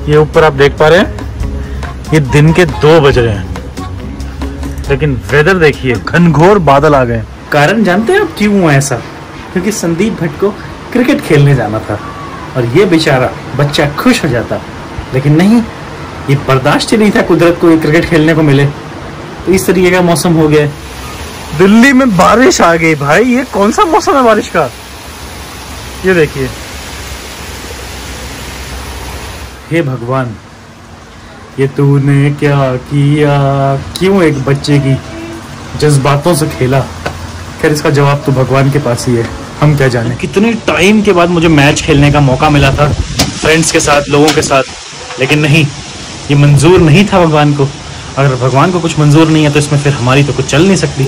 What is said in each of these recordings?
ये ऊपर आप देख पा रहे हैं, ये दिन के 2 बज रहे हैं, लेकिन वेदर देखिए, घनघोर बादल आ गए। कारण जानते हैं आप क्यों हुआ ऐसा? क्योंकि संदीप भट्ट को क्रिकेट खेलने जाना था और ये बेचारा बच्चा खुश हो जाता, लेकिन नहीं, ये बर्दाश्त ही नहीं था कुदरत को ये क्रिकेट खेलने को मिले, तो इस तरीके का मौसम हो गया। दिल्ली में बारिश आ गई भाई, ये कौन सा मौसम है बारिश का? ये देखिए, हे भगवान, ये तूने क्या किया, क्यों एक बच्चे की जज्बातों से खेला? खैर इसका जवाब तो भगवान के पास ही है, हम क्या जाने। कितने टाइम के बाद मुझे मैच खेलने का मौका मिला था फ्रेंड्स के साथ, लोगों के साथ, लेकिन नहीं, ये मंजूर नहीं था भगवान को। अगर भगवान को कुछ मंजूर नहीं है तो इसमें फिर हमारी तो कुछ चल नहीं सकती।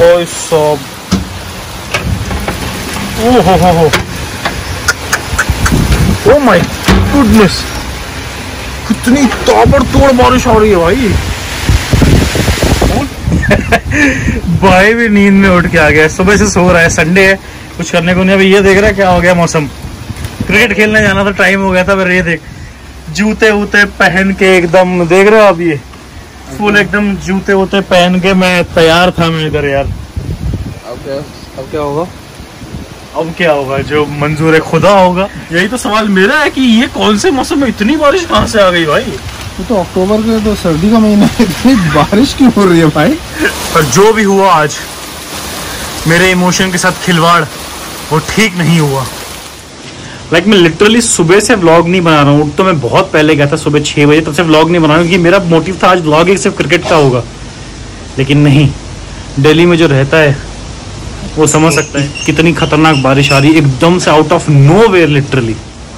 ओह माय गुडनेस, कितनी ताबड़तोड़ बारिश हो रही है भाई। भाई भी नींद में उठ के आ गया, सुबह से सो रहा है, संडे है, कुछ करने को नहीं। अभी ये देख रहा है क्या हो गया मौसम, क्रिकेट खेलने जाना था, टाइम हो गया था, फिर ये देख जूते वूते पहन के एकदम, देख रहे हो आप, ये फुल एकदम जूते वूते पहन के मैं तैयार था मैं इधर यार। अब क्या होगा? अब क्या होगा? जो मंजूर है खुदा होगा। यही तो सवाल मेरा है कि ये कौन से मौसम में इतनी बारिश कहाँ से आ गई भाई? ये तो अक्टूबर के तो सर्दी का महीना है, इतनी बारिश क्यों हो रही है भाई? पर जो भी हुआ आज, मेरे इमोशन के साथ खिलवाड़ वो ठीक नहीं हुआ। लाइक मैं लिटरली सुबह से व्लॉग नहीं बना रहा हूँ, तो मैं बहुत पहले गया था सुबह 6 बजे, तब से व्लॉग नहीं बना रहा हूँ क्योंकि मेरा मोटिव था आज व्लॉग सिर्फ क्रिकेट का होगा। लेकिन नहीं, दिल्ली में जो रहता है वो समझ सकता है कितनी खतरनाक बारिश आ रही है एकदम से out of nowhere literally.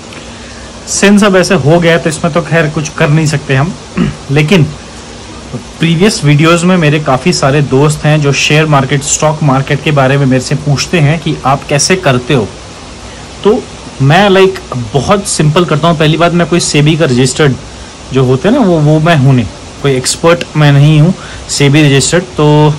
Since अब ऐसे हो गया तो इसमें तो खैर कुछ कर नहीं सकते हम। लेकिन प्रीवियस वीडियोस में मेरे काफ़ी सारे दोस्त हैं जो शेयर मार्केट, स्टॉक मार्केट के बारे में मेरे से पूछते हैं कि आप कैसे करते हो। तो मैं लाइक बहुत सिंपल करता हूँ। पहली बात, मैं कोई सेबी का रजिस्टर्ड जो होते हैं ना वो मैं हूँ नहीं, कोई एक्सपर्ट मैं नहीं हूँ सेबी रजिस्टर्ड। तो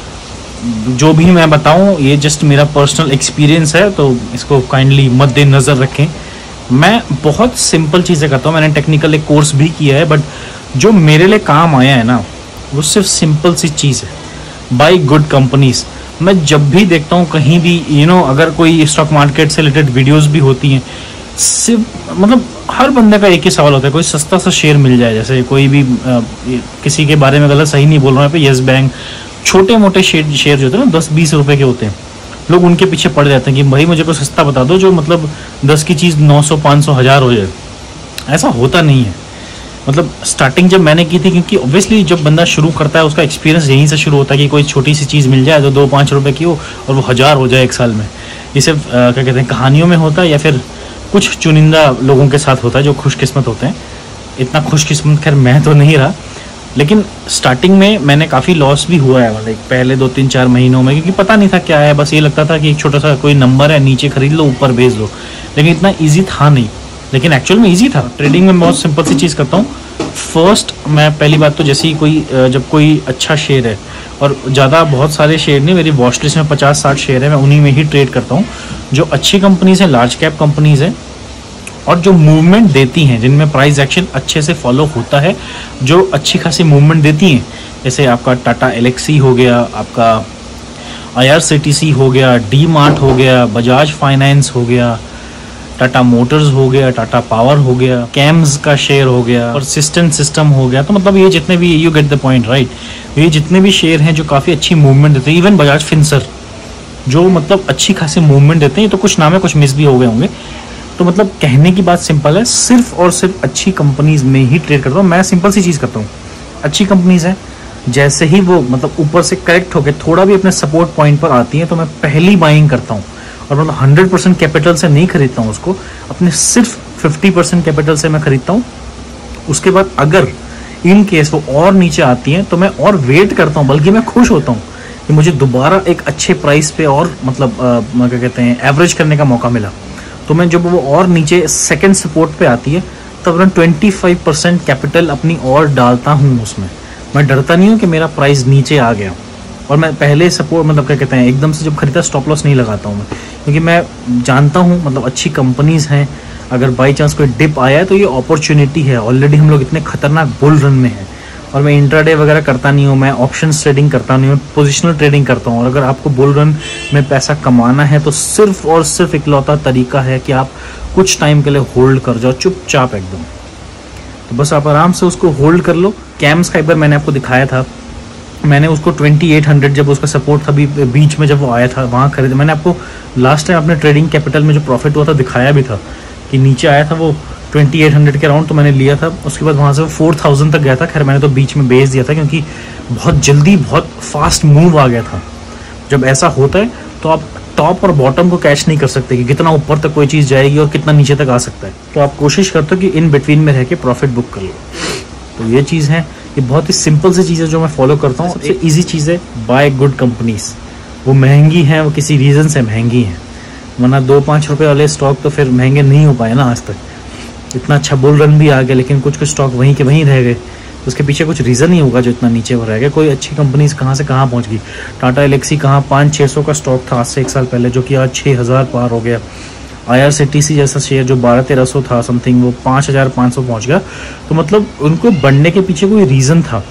जो भी मैं बताऊँ ये जस्ट मेरा पर्सनल एक्सपीरियंस है, तो इसको काइंडली मद्देनज़र रखें। मैं बहुत सिंपल चीज़ें करता हूँ, मैंने टेक्निकल एक कोर्स भी किया है, बट जो मेरे लिए काम आया है ना वो सिर्फ सिंपल सी चीज़ है, बाय गुड कंपनीज। मैं जब भी देखता हूँ कहीं भी अगर कोई स्टॉक मार्केट से रिलेटेड वीडियोस भी होती हैं, सिर्फ मतलब हर बंदे का एक ही सवाल होता है, कोई सस्ता सा शेयर मिल जाए। जैसे कोई भी किसी के बारे में गलत सही नहीं बोल रहा है, यस बैंक, छोटे मोटे शेयर जो होते हैं ना 10-20 रुपए के होते हैं, लोग उनके पीछे पड़ जाते हैं कि भाई मुझे कोई सस्ता बता दो जो मतलब 10 की चीज़ 900, 500, 1000 हो जाए। ऐसा होता नहीं है। मतलब स्टार्टिंग जब मैंने की थी, क्योंकि ऑब्वियसली जब बंदा शुरू करता है उसका एक्सपीरियंस यहीं से शुरू होता है कि कोई छोटी सी चीज़ मिल जाए जो 2-5 रुपए की हो और वो 1000 हो जाए एक साल में। ये सिर्फ क्या कहते हैं कहानियों में होता है या फिर कुछ चुनिंदा लोगों के साथ होता है जो खुशकिस्मत होते हैं। इतना खुशकिस्मत खैर मैं तो नहीं रहा, लेकिन स्टार्टिंग में मैंने काफ़ी लॉस भी हुआ है, मतलब पहले 2-3-4 महीनों में, क्योंकि पता नहीं था क्या है। बस ये लगता था कि एक छोटा सा कोई नंबर है, नीचे खरीद लो ऊपर भेज दो, लेकिन इतना ईजी था नहीं। लेकिन एक्चुअल में ईजी था। ट्रेडिंग में बहुत सिंपल सी चीज़ करता हूँ। फर्स्ट मैं पहली बात तो जैसे ही जब कोई अच्छा शेयर है, और ज़्यादा बहुत सारे शेयर नहीं, मेरी वॉच लिस्ट में 50-60 शेयर है, मैं उन्हीं में ही ट्रेड करता हूँ। जो अच्छी कंपनीज हैं, लार्ज कैप कंपनीज हैं और जो मूवमेंट देती हैं, जिनमें प्राइस एक्शन अच्छे से फॉलो होता है, जो अच्छी खासी मूवमेंट देती हैं, जैसे आपका टाटा एलेक्सी हो गया, आपका IRCTC हो गया, डी मार्ट हो गया, बजाज फाइनेंस हो गया, टाटा मोटर्स हो गया, टाटा पावर हो गया, कैम्स का शेयर हो गया, परसिस्टेंट सिस्टम हो गया। तो मतलब ये जितने भी, you get the point right, ये जितने भी शेयर हैं जो काफ़ी अच्छी मूवमेंट देते हैं, इवन बजाज फिनसर जो मतलब अच्छी खासी मूवमेंट देते हैं। ये तो कुछ नाम है, कुछ मिस भी हो गए होंगे। तो मतलब कहने की बात सिंपल है, सिर्फ और सिर्फ अच्छी कंपनीज में ही ट्रेड करता हूँ मैं। सिंपल सी चीज़ करता हूँ, अच्छी कंपनीज हैं, जैसे ही वो मतलब ऊपर से करेक्ट होकर थोड़ा भी अपने सपोर्ट पॉइंट पर आती हैं तो मैं पहली बाइंग करता हूँ। और मतलब 100% कैपिटल से नहीं खरीदता हूँ उसको, अपने सिर्फ 50% कैपिटल से मैं खरीदता हूँ। उसके बाद अगर इन केस वो और नीचे आती हैं तो मैं और वेट करता हूँ, बल्कि मैं खुश होता हूँ कि मुझे दोबारा एक अच्छे प्राइस पे और मतलब क्या कहते हैं एवरेज करने का मौका मिला। तो मैं जब वो और नीचे सेकंड सपोर्ट पे आती है तब मैं 25% कैपिटल अपनी और डालता हूँ उसमें। मैं डरता नहीं हूँ कि मेरा प्राइस नीचे आ गया, और मैं पहले सपोर्ट मतलब क्या कहते हैं एकदम से जब खरीदा स्टॉप लॉस नहीं लगाता हूँ मैं, क्योंकि मैं जानता हूँ मतलब अच्छी कंपनीज हैं, अगर बाई चांस कोई डिप आया है तो ये अपॉर्चुनिटी है। ऑलरेडी हम लोग इतने खतरनाक बुल रन में हैं और मैं इंट्राडे वगैरह करता नहीं हूँ, मैं ऑप्शंस ट्रेडिंग करता नहीं हूँ, पोजिशनल ट्रेडिंग करता हूँ। और अगर आपको बुल रन में पैसा कमाना है तो सिर्फ और सिर्फ इकलौता तरीका है कि आप कुछ टाइम के लिए होल्ड कर जाओ चुपचाप एकदम। तो बस आप आराम से उसको होल्ड कर लो। कैम्स का एक बार मैंने आपको दिखाया था, मैंने उसको 2800 जब उसका सपोर्ट था बीच में जब वो आया था वहाँ खरीदा। मैंने आपको लास्ट टाइम अपने ट्रेडिंग कैपिटल में जो प्रॉफिट हुआ था दिखाया भी था कि नीचे आया था वो 2800 के अराउंड, तो मैंने लिया था। उसके बाद वहाँ से वो 4000 तक गया था। खैर मैंने तो बीच में बेच दिया था क्योंकि बहुत जल्दी बहुत फास्ट मूव आ गया था। जब ऐसा होता है तो आप टॉप और बॉटम को कैच नहीं कर सकते कि कितना ऊपर तक कोई चीज़ जाएगी और कितना नीचे तक आ सकता है। तो आप कोशिश करते हो कि इन बिटवीन में रह के प्रॉफिट बुक कर लो। तो ये चीज़ है, ये बहुत ही सिंपल सी चीज़ है जो मैं फॉलो करता हूँ। सबसे ईजी चीज़ है बाय गुड कंपनीज। वो महंगी हैं, वो किसी रीज़न से महंगी हैं, वरना 2-5 रुपये वाले स्टॉक तो फिर महंगे नहीं हो पाए ना आज तक। इतना अच्छा बुल रन भी आ गया लेकिन कुछ कुछ स्टॉक वहीं के वहीं रह गए। उसके पीछे कुछ रीज़न ही होगा जो इतना नीचे वो रह गया। कोई अच्छी कंपनीज कहाँ से कहाँ पहुँच गई। टाटा एलेक्सी कहाँ 500-600 का स्टॉक था आज से 1 साल पहले, जो कि आज 6000 पार हो गया। IRCTC जैसा शेयर जो 1200-1300 था समथिंग, वो 5500 पहुँच गया। तो मतलब उनको बढ़ने के पीछे कोई रीज़न था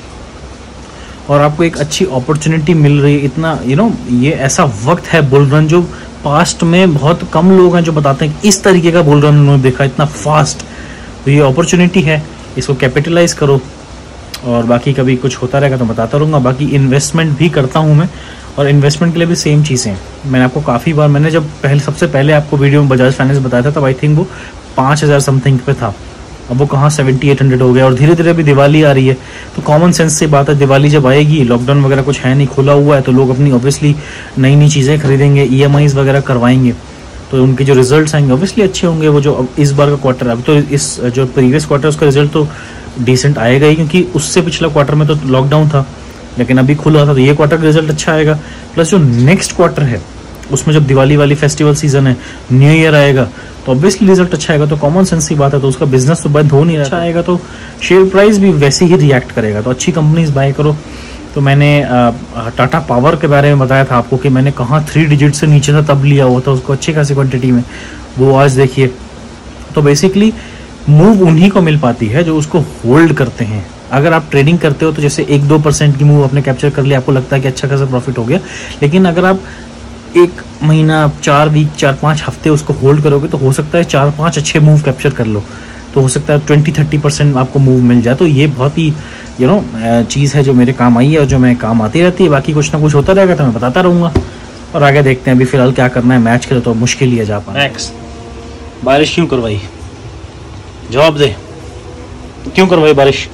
और आपको एक अच्छी अपॉर्चुनिटी मिल रही है। इतना ये ऐसा वक्त है बुल रन जो पास्ट में बहुत कम लोग हैं जो बताते हैं कि इस तरीके का बुल रन उन्होंने देखा इतना फास्ट। तो ये अपॉर्चुनिटी है, इसको कैपिटलाइज करो। और बाकी कभी कुछ होता रहेगा तो बताता रहूँगा। बाकी इन्वेस्टमेंट भी करता हूँ मैं, और इन्वेस्टमेंट के लिए भी सेम चीज़ें मैंने आपको काफ़ी बार, मैंने जब सबसे पहले आपको वीडियो में बजाज फाइनेंस बताया था तब आई थिंक वो 5000 समथिंग पे था। अब वो कहाँ 7,800 हो गया। और धीरे धीरे अभी दिवाली आ रही है तो कॉमन सेंस से बात है, दिवाली जब आएगी, लॉकडाउन वगैरह कुछ है नहीं, खुला हुआ है, तो लोग अपनी ऑब्वियसली नई नई चीज़ें खरीदेंगे, EMIs वगैरह करवाएंगे, तो उनके जो रिजल्ट्स आएंगे ऑब्वियसली अच्छे होंगे। वो जो इस बार का क्वार्टर, अभी तो इस जो प्रीवियस क्वार्टर उसका रिजल्ट तो डिसेंट आएगा ही, क्योंकि उससे पिछला क्वार्टर में तो लॉकडाउन था लेकिन अभी खुला था, तो ये क्वार्टर का रिजल्ट अच्छा आएगा। प्लस जो नेक्स्ट क्वार्टर है उसमें जब दिवाली वाली फेस्टिवल सीजन है, न्यू ईयर आएगा, तो ऑब्वियसली रिजल्ट अच्छा आएगा। तो कॉमन सेंस की बात है, तो उसका बिजनेस तो बंद हो नहीं रहा, अच्छा आएगा तो शेयर प्राइस भी वैसे ही रिएक्ट करेगा। तो अच्छी कंपनीज बाय करो। तो मैंने टाटा पावर के बारे में बताया था आपको कि मैंने कहाँ 3 डिजिट से नीचे था तब लिया हुआ था उसको अच्छी खासी क्वांटिटी में, वो आज देखिए। तो बेसिकली मूव उन्हीं को मिल पाती है जो उसको होल्ड करते हैं। अगर आप ट्रेडिंग करते हो तो जैसे 1-2% की मूव आपने कैप्चर कर लिया, आपको लगता है कि अच्छा खासा प्रॉफिट हो गया। लेकिन अगर आप 1 महीना, 4 वीक, 4-5 हफ्ते उसको होल्ड करोगे तो हो सकता है 4-5 अच्छे मूव कैप्चर कर लो, तो हो सकता है 20-30% आपको मूव मिल जाए। तो ये बहुत ही चीज़ है जो मेरे काम आई है और जो मैं काम आती रहती है। बाकी कुछ ना कुछ होता रहेगा तो मैं बताता रहूँगा और आगे देखते हैं। अभी फिलहाल क्या करना है, मैच खेलो तो मुश्किल ही है जा पाना। बारिश क्यों करवाई, जवाब दे, क्यों करवाई बारिश?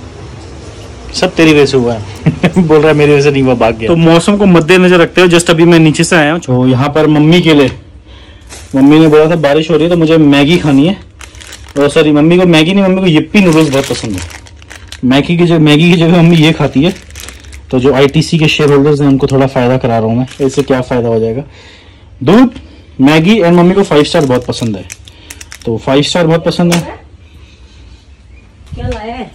सब तेरी वजह से हुआ है। बोल रहा है मेरी वजह से नहीं हुआ, भाग गया। तो मौसम को मद्देनजर रखते हुए जस्ट अभी मैं नीचे से आया हूँ। तो यहाँ पर मम्मी के लिए, मम्मी ने बोला था बारिश हो रही है तो मुझे मैगी खानी है। और सॉरी, मम्मी को मैगी नहीं, मम्मी को यिप्पी नूडल्स बहुत पसंद है। मैगी की जगह मम्मी ये खाती है। तो जो ITC के शेयर होल्डर्स हैं उनको थोड़ा फायदा करा रहा हूँ मैं। इससे क्या फायदा हो जाएगा, दूध, मैगी, एंड मम्मी को 5 स्टार बहुत पसंद है। तो 5 स्टार बहुत पसंद है। क्या लाया है?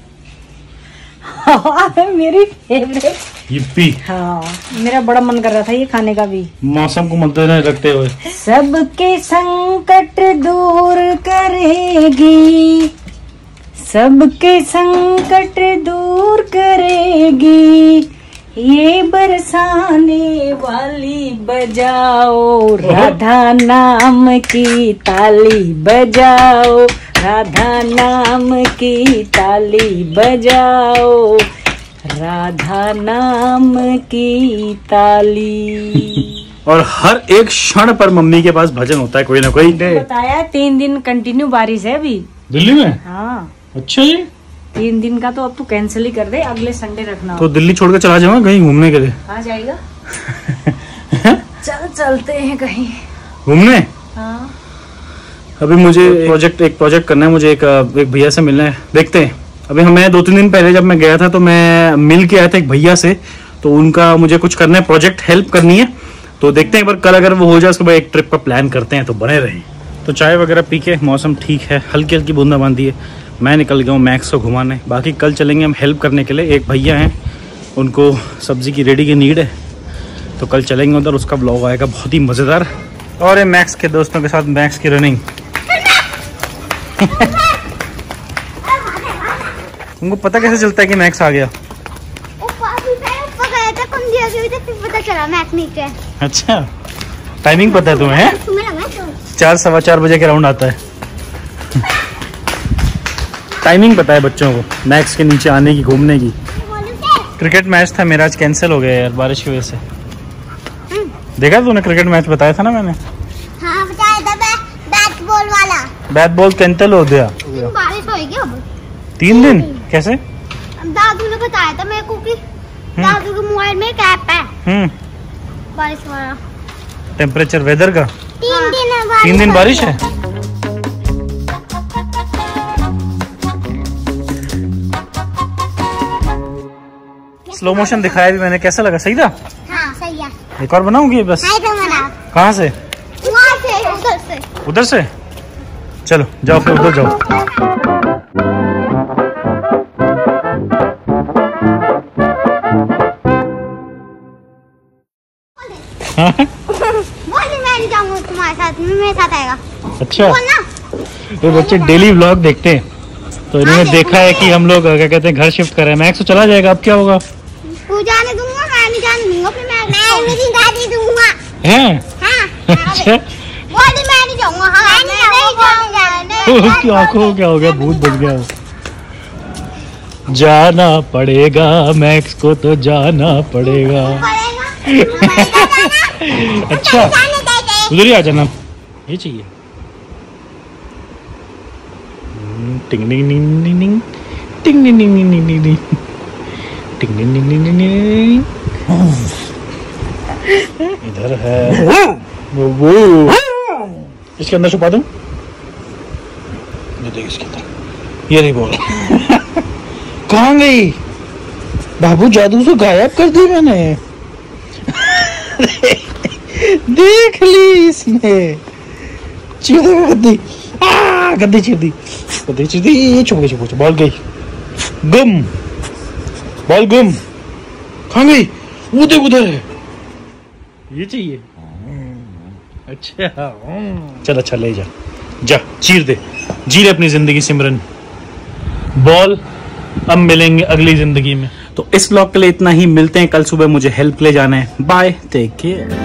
हाँ, मेरी फेवरेट यिप्पी। हाँ, मेरा बड़ा मन कर रहा था ये खाने का भी। मौसम को मद्देनजर रखते हुए सबके संकट दूर करेगी, सबके संकट दूर करेगी, ये बरसाने वाली बजाओ, राधा नाम की ताली बजाओ, राधा नाम की ताली बजाओ, राधा नाम की ताली। और हर एक क्षण पर मम्मी के पास भजन होता है कोई ना कोई। बताया 3 दिन कंटिन्यू बारिश है अभी दिल्ली में। हाँ, अच्छा जी। 3 दिन का तो अब तू कैंसिल ही कर दे, अगले संडे रखना। तो दिल्ली छोड़कर चला जाऊंगा कहीं घूमने के लिए। आ जाएगा। चलते हैं कहीं घूमने। हाँ, अभी मुझे एक प्रोजेक्ट करना है, मुझे एक भैया से मिलना है, देखते हैं। अभी मैं 2-3 दिन पहले जब मैं गया था तो मैं मिल के आया था एक भैया से, तो उनका मुझे कुछ करना है, प्रोजेक्ट हेल्प करनी है। तो देखते हैं एक बार, कल अगर वो हो जाए उसके बाद एक ट्रिप का प्लान करते हैं, तो बने रहे। तो चाय वगैरह पी के, मौसम ठीक है, हल्की हल्की बूंदाबांदी है, मैं निकल गया हूँ मैक्स को घुमाने। बाकी कल चलेंगे हम हेल्प करने के लिए। एक भैया हैं, उनको सब्जी की रेडी की नीड है, तो कल चलेंगे उधर, उसका ब्लॉग आएगा बहुत ही मज़ेदार। और ये मैक्स के दोस्तों के साथ मैक्स की रनिंग। तुमको पता कैसे चलता है कि मैक्स आ गया? ऊपर गया था पता चला मैक्स नीचे। अच्छा, टाइमिंग पता है तुम्हें? तुम्हें लगा 4 सवा 4 बजे के राउंड आता है। टाइमिंग पता है बच्चों को मैक्स के नीचे आने की, घूमने की। क्रिकेट मैच था मेरा, आज कैंसिल हो गया यार बारिश की वजह से। देखा तूने क्रिकेट मैच? बताया था ना मैंने। हाँ बताया था, बैट बॉल वाला। बैट बॉल कैंसिल हो गया। बारिश होगी अब 3 दिन कैसे? दादू ने बताया था मेरे को कि दादू के मोबाइल में ऐप है बारिश वाला। टेम्परेचर वेदर का 3 दिन बारिश है। स्लो मोशन दिखाया भी मैंने, कैसा लगा? सही था? हाँ सही है। एक और बनाऊंगी बस। कहाँ से? वहाँ से, उधर से। उधर से? चलो जाओ फिर उधर जाओ। मैं नहीं जाऊंगा तुम्हारे साथ, मेरे साथ आएगा। अच्छा, ये बच्चे डेली व्लॉग देखते हैं तो इन्होंने देखा है कि हम लोग क्या कहते हैं घर शिफ्ट कर रहे हैं। मैक्स तो चला जाएगा, अब क्या होगा? तू जाने दूंगा, मैं नहीं जाने दूंगा, फिर मैं नहीं जाने दूंगा। हैं? हाँ। अच्छा, वो मैं नहीं जाऊंगा। हाँ मैं नहीं जाऊंगा। क्या हो गया? भूत बन गया। जाना पड़ेगा मैक्स को, तो जाना पड़ेगा। अच्छा, उधर ही आ जाना, ये चाहिए। टिंग टिंग टिंग टिंग टिंग टिंग टिंग टिंग टिंग टिंग टिंग टिंग टिंग टिंग टिंग। इधर है वो, इसके अंदर छुपा दूं? ये देख इसके अंदर, ये नहीं बोल। कहाँ गई बाबू? जादू से गायब कर दी मैंने। देख ली इसने, चीर दे गद्दी, गद्दी चीर दी, गद्दी चीर दी। ये छुप गई, बॉल गई गुम, बॉल गुम। कहाँ गई? उधर है, ये चाहिए। अच्छा चल, अच्छा ले जा, जा चीर दे, जी ले अपनी जिंदगी सिमरन। बॉल अब मिलेंगे अगली जिंदगी में। तो इस व्लॉग के लिए इतना ही, मिलते हैं कल सुबह, मुझे हेल्प ले जाना है। Bye, take care.